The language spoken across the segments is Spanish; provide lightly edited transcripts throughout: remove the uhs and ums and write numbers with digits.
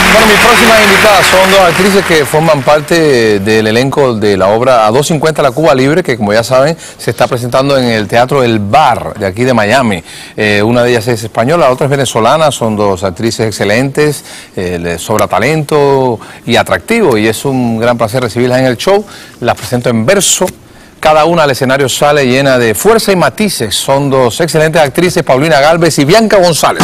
Bueno, mis próximas invitadas son dos actrices que forman parte del elenco de la obra A 2.50 la Cuba Libre, que como ya saben se está presentando en el Teatro El Bar de aquí de Miami. Una de ellas es española, la otra es venezolana. Son dos actrices excelentes, les sobra talento y atractivo, y es un gran placer recibirlas en el show. Las presento en verso. Cada una al escenario sale llena de fuerza y matices. Son dos excelentes actrices, Paulina Gálvez y Bianca González.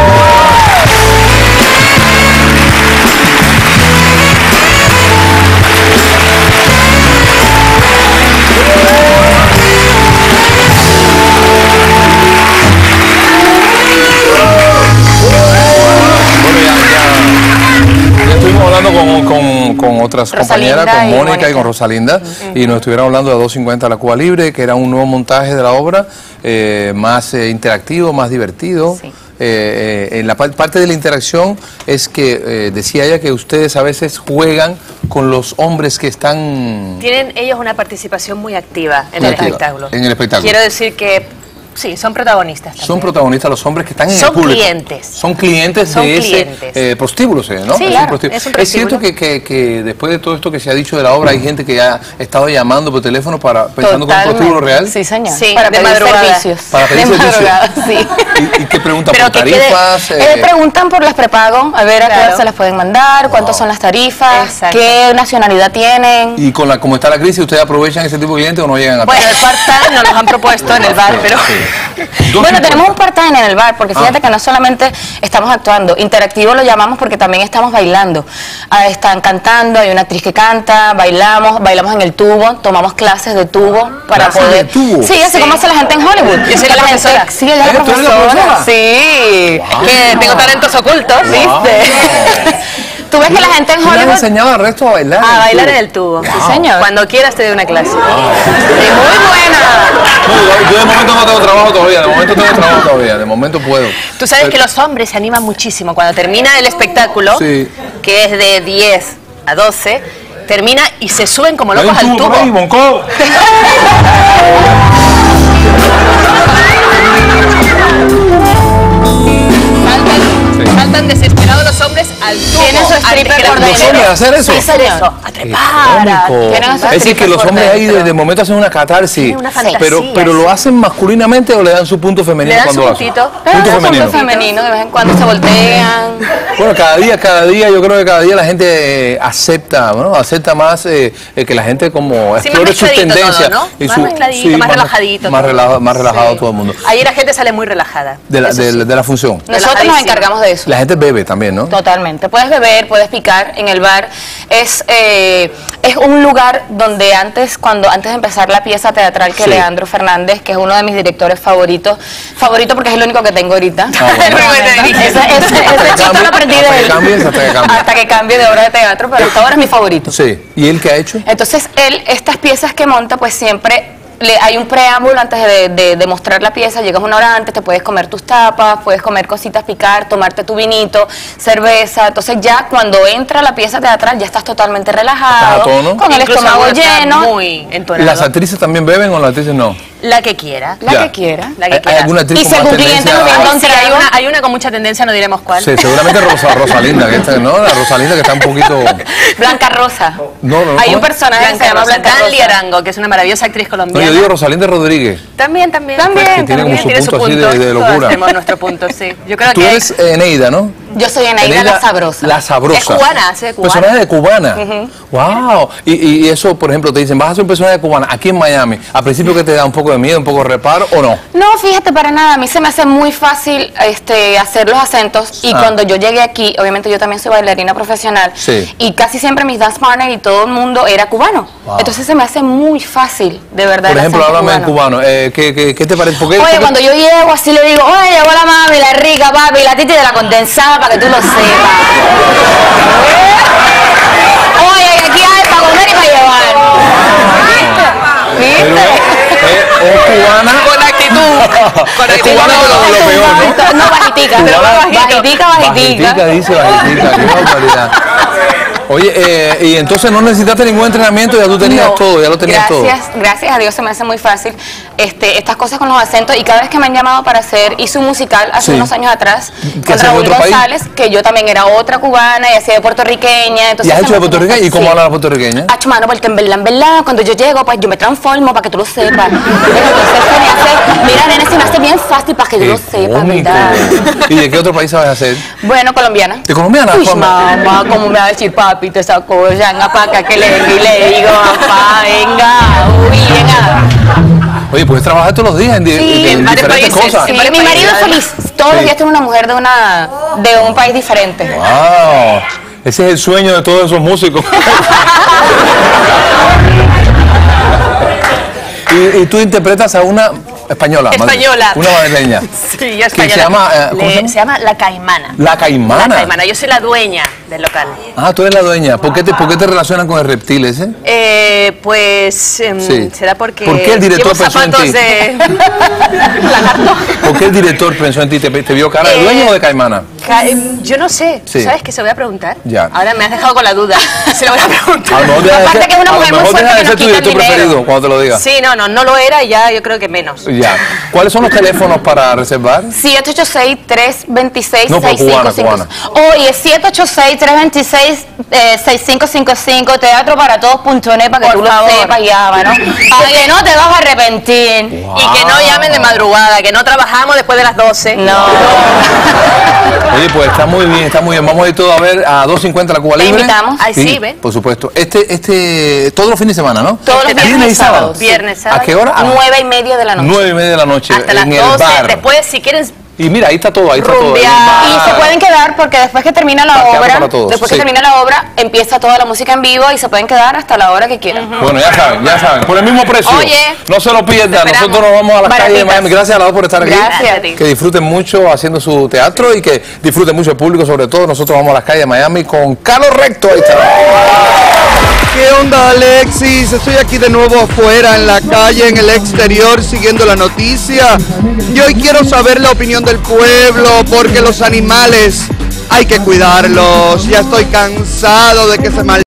Con otras compañeras, con Mónica y con Rosalinda, y nos estuvieron hablando de 2.50 la Cuba Libre, que era un nuevo montaje de la obra, más interactivo, más divertido. Sí. En la parte de la interacción es que decía ella que ustedes a veces juegan con los hombres que están... Tienen ellos una participación muy activa en el espectáculo. En el espectáculo. Quiero decir que... Sí, son protagonistas también. Son protagonistas los hombres que están en el público. Son clientes de ese prostíbulo, ¿no? Sí, claro, es cierto que después de todo esto que se ha dicho de la obra, hay gente que ya ha estado llamando por teléfono pensando con un prostíbulo real. Sí, señor. Sí, para pedir servicios. Para pedir servicios. Sí. ¿Y qué preguntan por tarifas? Preguntan por las prepago, a ver a qué hora se las pueden mandar, cuántas son las tarifas, qué nacionalidad tienen. Y con como está la crisis, ¿ustedes aprovechan ese tipo de clientes o no llegan a Bueno, el part-time nos los han propuesto en el bar, pero... Bueno, tenemos un part-time en el bar, porque fíjate que no solamente estamos actuando, interactivo lo llamamos porque también estamos bailando. Están cantando, hay una actriz que canta, bailamos en el tubo, tomamos clases de tubo para poder... Sí, así como hace la gente en Hollywood. Yo soy la profesora. Sí, ella es la profesora. Sí, que tengo talentos ocultos, ¿viste? Tú ves que la gente en Hollywood... ¿Le has enseñado al resto a bailar? A bailar en el tubo. Sí, señor. Cuando quieras te doy una clase. Muy buena. No, yo de momento no tengo trabajo todavía, de momento puedo. Tú sabes que los hombres se animan muchísimo cuando termina el espectáculo, que es de 10 a 12, termina y se suben como locos al tubo. Saltan desesperados los hombres al tubo. Tienen su stripper por dentro. ¿Los hombres hacer eso? Sí, señor. A trepar. Es decir, que los hombres ahí de momento hacen una catarsis, pero ¿lo hacen masculinamente o le dan su punto femenino cuando lo hacen? Punto femenino, de vez en cuando se voltean. Bueno, cada día, yo creo que cada día la gente acepta, ¿no? Acepta más que la gente como explore sus tendencias. Todo, ¿no? Más mezcladito, más relajadito. Más relajado todo el mundo. Ahí la gente sale muy relajada. De la función. Nosotros nos encargamos de eso. La gente bebe también, ¿no? Totalmente. Puedes beber, puedes picar en el bar. Es un lugar donde antes de empezar la pieza teatral que Leandro Fernández, que es uno de mis directores favorito porque es el único que tengo ahorita. Ese chiste lo aprendí de él. Hasta que cambie de obra de teatro, pero hasta ahora es mi favorito. Sí. ¿Y él qué ha hecho? Entonces él, estas piezas que monta, pues siempre... hay un preámbulo antes de mostrar la pieza. Llegas una hora antes, te puedes comer tus tapas, puedes comer cositas, picar, tomarte tu vinito, cerveza. Entonces ya cuando entra la pieza teatral ya estás totalmente relajado, con el estómago lleno. Muy entonado. ¿Las actrices también beben o las actrices no? La que quiera. La que quiera. ¿Hay alguna actriz con más tendencia? Hay una con mucha tendencia, no diremos cuál. Sí, seguramente Rosalinda, ¿no? La Rosalinda que está un poquito... Blanca Rosa. No. Hay un personaje que se llama Blanca Rosa. Danly Arango, que es una maravillosa actriz colombiana. No, yo digo Rosalinda Rodríguez. También. Que tiene como su punto así de locura. Todos tenemos nuestro punto, sí. Yo creo Tú eres Eneida, ¿no? Yo soy Eneida la Sabrosa. La Sabrosa. Es cubana, hace cubana. Personaje de cubana. Wow. Y eso, por ejemplo, te dicen, vas a hacer un personaje de cubana aquí en Miami. ¿Al principio que te da un poco de miedo, un poco de reparo o no? No, fíjate, para nada. A mí se me hace muy fácil hacer los acentos. Y cuando yo llegué aquí, obviamente yo también soy bailarina profesional. Sí. Y casi siempre mis dance partners y todo el mundo era cubano. Wow. Entonces se me hace muy fácil, de verdad. Por ejemplo, háblame en cubano. ¿Qué te parece? Oye, cuando yo llego así le digo, oye, llegó la mami, la rica, papi, la titi de la condensada, para que tú lo sepas. Oye, aquí hay para comer y para llevar. ¿Viste? Es cubana. Con actitud. Es cubana, pero lo peor, ¿no? No, bajitica. Bajitica. Bajitica, dice bajitica. Qué barbaridad. Oye, y entonces no necesitaste ningún entrenamiento, ya tú tenías todo, ya lo tenías todo. Gracias a Dios se me hace muy fácil estas cosas con los acentos, y cada vez que me han llamado para hice un musical hace unos años atrás con Raúl González, que yo también era otra cubana y hacía de puertorriqueña. Entonces, ¿y has hecho de puertorriqueña? ¿Y cómo habla la puertorriqueña? Mano, porque en verdad, cuando yo llego, pues yo me transformo para que tú lo sepas. Entonces se me hace, mira, nene, se me hace bien fácil para que yo lo sepa, ¿verdad? ¿Y de qué otro país sabes hacer? Bueno, colombiana. ¿De colombiana? Uy, mamá, ¿cómo me va a decir papi? Te sacó, venga para acá que le digo, papá, venga, uy, venga. Oye, puedes trabajar todos los días en diferentes cosas. Sí, mi marido es feliz. Todos los días tiene una mujer de un país diferente. Wow. Ese es el sueño de todos esos músicos. y tú interpretas a una española. Una madrileña. Sí, española. Se llama La Caimana. La Caimana. La Caimana. Yo soy la dueña del local. Ah, tú eres la dueña. ¿Por qué te relacionan con el reptil ese? Será porque ¿por qué el director pensó en ti? ¿Por qué el director pensó en ti? ¿Te vio cara de dueño o de Caimana? Yo no sé. Sí. ¿Sabes qué se voy a preguntar? Ya. Ahora me has dejado con la duda. Se lo voy a preguntar. Aparte que es una mujer muy fuerte que no tu director preferido cuando te lo diga. Sí, no lo era y ya yo creo que menos. Ya. ¿Cuáles son los teléfonos para reservar? 786-326-6555. No, pero cubana. Oye, 786-326-6555, teatroparatodos.net para que tú lo sepas ya, ¿no? Para que no te vas a arrepentir. Wow. Y que no llamen de madrugada, que no trabajamos después de las 12. No. Oye, pues está muy bien, está muy bien. Vamos a ir todos a ver a 2.50 la Cuba Libre. Te invitamos. Ay, sí, ven. Por supuesto. Todos los fines de semana, ¿no? Todos los viernes y sábados. Viernes, sábado. ¿A qué hora? 9:30 de la noche. 9:30 de la noche. Hasta las en 12. el bar. Después, si quieren... Y mira, ahí está todo, ahí está todo. Y se pueden quedar porque después que termina la obra, empieza toda la música en vivo y se pueden quedar hasta la hora que quieran. Bueno, ya saben, por el mismo precio. Oye, no se lo pierdan. Nosotros nos vamos a las calles de Miami. Gracias a la dos por estar aquí. Gracias a ti. Que disfruten mucho haciendo su teatro y que disfruten mucho el público, sobre todo. Nosotros vamos a las calles de Miami con Carlos Recto. Ahí está. ¿Qué onda, Alexis? Estoy aquí de nuevo afuera, en la calle, en el exterior, siguiendo la noticia. Y hoy quiero saber la opinión del pueblo, porque los animales hay que cuidarlos. Ya estoy cansado de que se